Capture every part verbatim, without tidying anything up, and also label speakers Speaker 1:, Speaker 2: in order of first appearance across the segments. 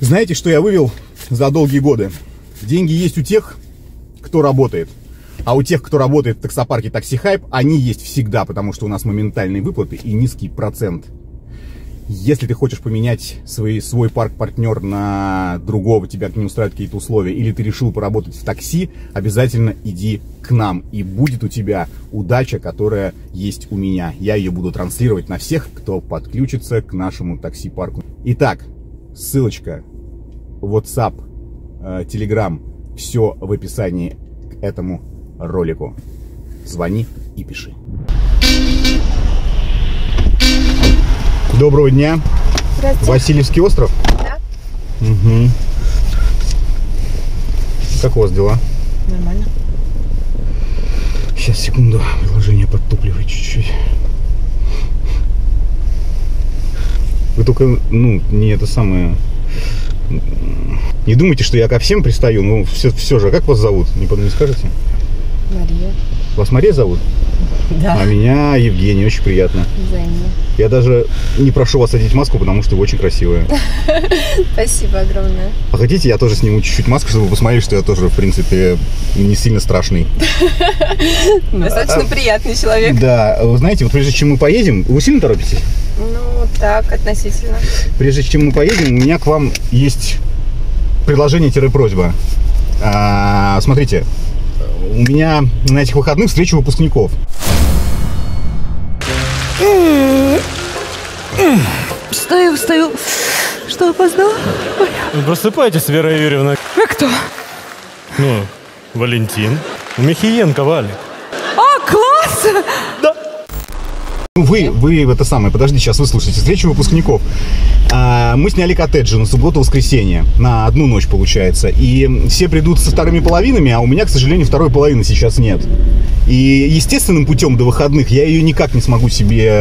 Speaker 1: Знаете, что я вывел за долгие годы? Деньги есть у тех, кто работает. А у тех, кто работает в таксопарке Taxi Hype, они есть всегда, потому что у нас моментальные выплаты и низкий процент. Если ты хочешь поменять свой, свой парк-партнер на другого, тебя не устраивают какие-то условия, или ты решил поработать в такси, обязательно иди к нам. И будет у тебя удача, которая есть у меня. Я ее буду транслировать на всех, кто подключится к нашему такси-парку. Итак, ссылочка, WhatsApp, Telegram, все в описании к этому ролику. Звони и пиши. Доброго дня.
Speaker 2: Здравствуйте.
Speaker 1: Васильевский остров?
Speaker 2: Да.
Speaker 1: Угу. Как у вас дела?
Speaker 2: Нормально.
Speaker 1: Сейчас, секунду. Приложение подтупливает чуть-чуть. Вы только, ну, не это самое... Не думайте, что я ко всем пристаю, но все, все же. Как вас зовут? Не, не скажете?
Speaker 2: Мария.
Speaker 1: Вас Мария зовут?
Speaker 2: Да.
Speaker 1: А меня Евгений, очень приятно.
Speaker 2: Взаимно.
Speaker 1: Я даже не прошу вас одеть маску, потому что вы очень красивая.
Speaker 2: Спасибо огромное.
Speaker 1: А хотите, я тоже сниму чуть-чуть маску, чтобы вы посмотрели, что я тоже, в принципе, не сильно страшный.
Speaker 2: Достаточно приятный человек.
Speaker 1: Да, вы знаете, вот прежде чем мы поедем, вы сильно торопитесь?
Speaker 2: Ну, так, относительно.
Speaker 1: Прежде чем мы поедем, у меня к вам есть предложение-просьба. А, смотрите, у меня на этих выходных встреча выпускников.
Speaker 3: Встаю, встаю. Что, опоздала?
Speaker 4: Ну, просыпайтесь, Вера Юрьевна.
Speaker 3: А кто?
Speaker 4: Ну, Валентин. Михиенко Валик.
Speaker 3: А, класс!
Speaker 4: Да.
Speaker 1: Вы, вы это самое, подожди, сейчас выслушайте встречу выпускников. А, мы сняли коттеджи на субботу-воскресенье, на одну ночь получается. И все придут со вторыми половинами, а у меня, к сожалению, второй половины сейчас нет. И естественным путем до выходных я ее никак не смогу себе...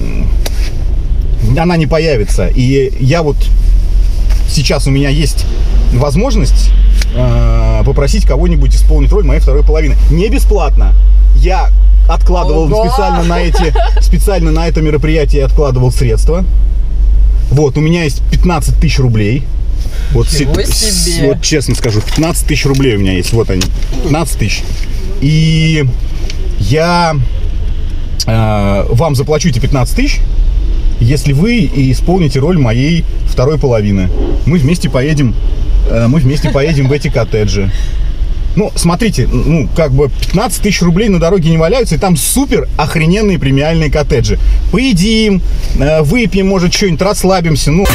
Speaker 1: Она не появится. И я вот... Сейчас у меня есть возможность э, попросить кого-нибудь исполнить роль моей второй половины. Не бесплатно. Я откладывал
Speaker 2: Ого! специально
Speaker 1: на эти, специально на это мероприятие откладывал средства. Вот, у меня есть пятнадцать тысяч рублей. Вот,
Speaker 2: Ничего
Speaker 1: с,
Speaker 2: себе!
Speaker 1: Вот честно скажу, пятнадцать тысяч рублей у меня есть. Вот они, пятнадцать тысяч. И я э, вам заплачу эти пятнадцать тысяч, если вы исполните роль моей второй половины. Мы вместе поедем, э, мы вместе поедем в эти коттеджи. Ну, смотрите, ну, как бы пятнадцать тысяч рублей на дороге не валяются, и там супер охрененные премиальные коттеджи. Поедим, э, выпьем, может, что-нибудь, расслабимся, ну...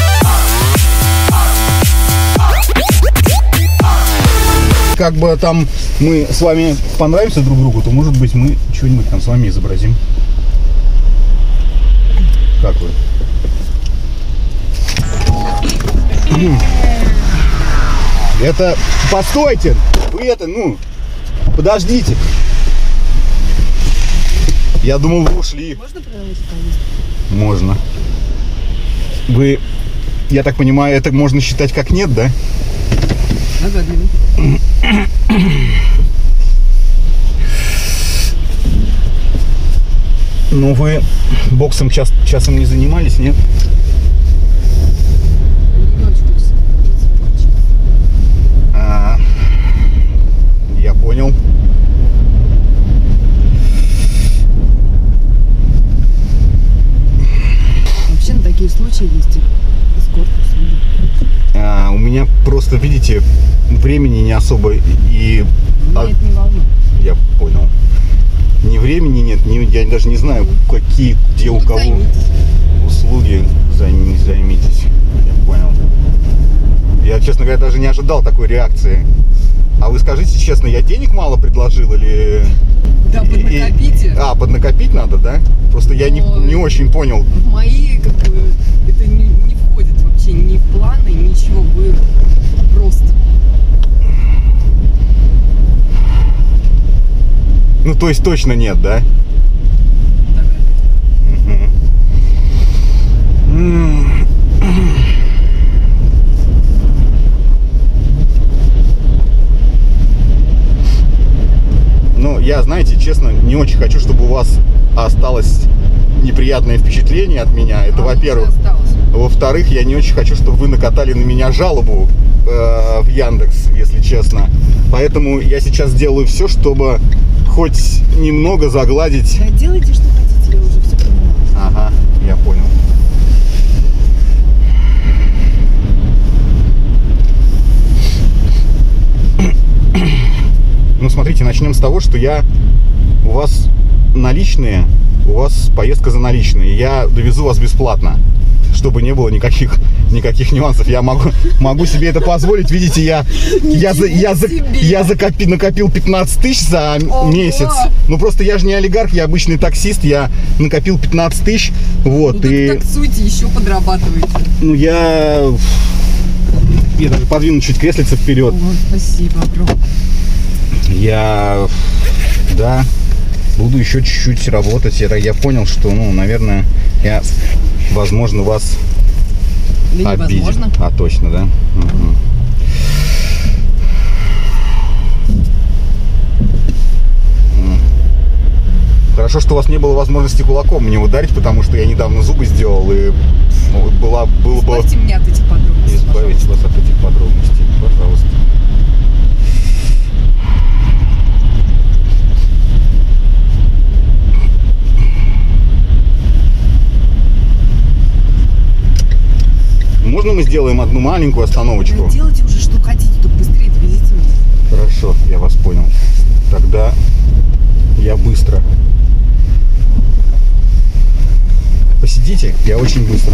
Speaker 1: Как бы там мы с вами понравимся друг другу, то, может быть, мы что-нибудь там с вами изобразим. Как вы? Это... Постойте! Вы это, ну... Подождите! Я думал, вы ушли.
Speaker 2: Можно продолжить поездку?
Speaker 1: Можно. Вы... Я так понимаю, это можно считать как нет, да?
Speaker 2: Догадливый.
Speaker 1: Ну, вы боксом час, часом не занимались, нет? А, я понял.
Speaker 3: Вообще на такие случаи есть эскорт-услуги.
Speaker 1: А, у меня просто, видите, времени не особо и...
Speaker 3: Меня
Speaker 1: а,
Speaker 3: это не волнует.
Speaker 1: я понял. Ни времени нет, ни, я даже не знаю, какие, где у кого
Speaker 2: Займитесь.
Speaker 1: услуги. Займитесь, займитесь. Я понял. Я, честно говоря, даже не ожидал такой реакции. А вы скажите честно, я денег мало предложил или...
Speaker 2: Да, поднакопите.
Speaker 1: И- А, поднакопить надо, да? Просто я не,
Speaker 2: Ой.
Speaker 1: не очень понял.
Speaker 2: В мои, как бы, это не, не входит вообще ни в планы, ничего. Вы просто...
Speaker 1: Ну, то есть точно нет, да? М. Ну, я, знаете, честно, не очень хочу, чтобы у вас осталось неприятное впечатление от меня. Это,
Speaker 2: А
Speaker 1: во-первых.
Speaker 2: лучше осталось.
Speaker 1: Во-вторых, я не очень хочу, чтобы вы накатали на меня жалобу э, в Яндекс, если честно. Поэтому я сейчас делаю все, чтобы хоть немного загладить.
Speaker 3: Да делайте, что хотите, я уже все поняла.
Speaker 1: Ага, я понял. Ну, смотрите, начнем с того, что я у вас наличные, у вас поездка за наличные. Я довезу вас бесплатно, чтобы не было никаких, никаких нюансов. Я могу, могу себе это позволить. Видите, я, я, за, я, за, я закопи, накопил пятнадцать тысяч за
Speaker 2: Ого!
Speaker 1: месяц. Ну, просто я же не олигарх, я обычный таксист. Я накопил пятнадцать тысяч. Вот,
Speaker 2: Ну, так
Speaker 1: и,
Speaker 2: таксуйте, еще подрабатываете.
Speaker 1: ну, я... Я даже подвину чуть креслице вперед.
Speaker 2: О, спасибо, бро.
Speaker 1: Я, да, буду еще чуть-чуть работать. Это я понял, что, ну, наверное, я, возможно, вас
Speaker 2: Да
Speaker 1: обидел.
Speaker 2: невозможно.
Speaker 1: А, точно, да? Угу. Хорошо, что у вас не было возможности кулаком мне ударить, потому что я недавно зубы сделал, и ну, была, было бы...
Speaker 2: Избавьте меня от этих подробностей,
Speaker 1: Избавить
Speaker 2: пожалуйста.
Speaker 1: вас от этих подробностей, пожалуйста. Можно мы сделаем одну маленькую остановочку?
Speaker 2: Да делайте уже, что хотите, только быстрее довезите меня.
Speaker 1: Хорошо, я вас понял. Тогда я быстро. Посидите, я очень быстро.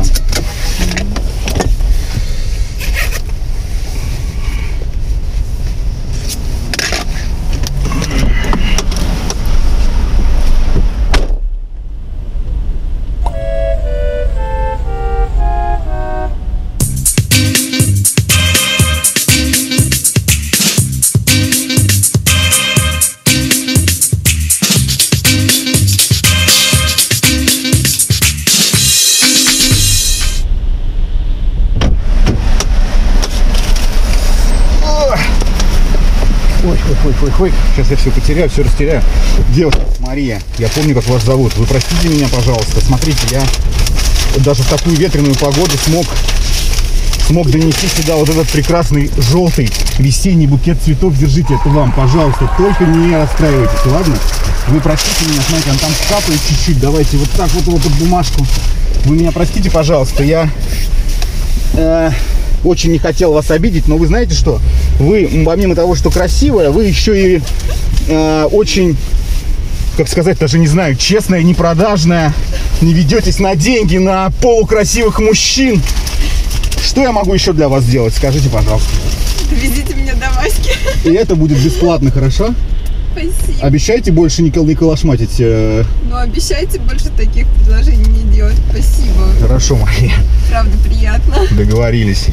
Speaker 1: Ой, ой, ой, ой, ой, сейчас я все потеряю, все растеряю. Девушка, Мария, я помню, как вас зовут. Вы простите меня, пожалуйста. Смотрите, я даже в такую ветреную погоду смог, смог донести сюда вот этот прекрасный желтый весенний букет цветов. Держите, это вам, пожалуйста. Только не расстраивайтесь, ладно? Вы простите меня, смотрите, он там капает чуть-чуть. Давайте вот так вот, вот эту бумажку. Вы меня простите, пожалуйста. Я... Э очень не хотел вас обидеть, но вы знаете что? Вы, помимо того, что красивая, вы еще и э, очень, как сказать, даже не знаю, честная, непродажная, не ведетесь на деньги, на полукрасивых мужчин. Что я могу еще для вас сделать? Скажите, пожалуйста.
Speaker 2: Довезите меня до Васьки.
Speaker 1: И это будет бесплатно, хорошо?
Speaker 2: Спасибо.
Speaker 1: Обещайте больше не, кол- не калашматить. Э...
Speaker 2: Но обещайте больше таких предложений не делать. Спасибо.
Speaker 1: Хорошо, Мария.
Speaker 2: Правда, приятно.
Speaker 1: Договорились.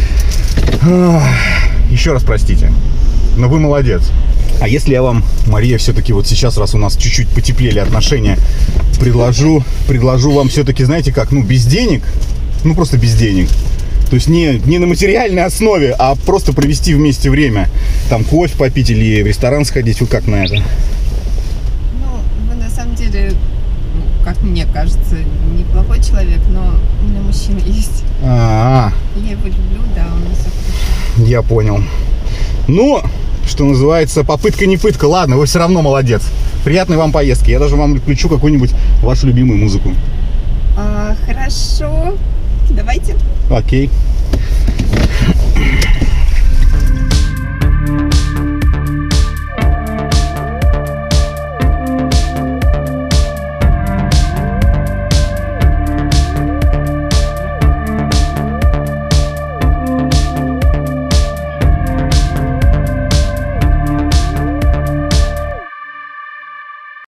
Speaker 1: Еще раз простите, но вы молодец. А если я вам, Мария, все-таки вот сейчас, раз у нас чуть-чуть потеплели отношения, предложу, предложу вам все-таки, знаете как, ну без денег, ну просто без денег. То есть не, не на материальной основе, а просто провести вместе время. Там кофе попить или в ресторан сходить. Вы как на это?
Speaker 2: Ну, вы на самом деле, ну, как мне кажется, неплохой человек, но у меня мужчина есть.
Speaker 1: А,
Speaker 2: Я его люблю, да, у нас все хорошо.
Speaker 1: я понял. Ну, что называется, попытка не пытка. Ладно, вы все равно молодец. Приятной вам поездки. Я даже вам включу какую-нибудь вашу любимую музыку.
Speaker 2: А, хорошо. Давайте.
Speaker 1: Окей.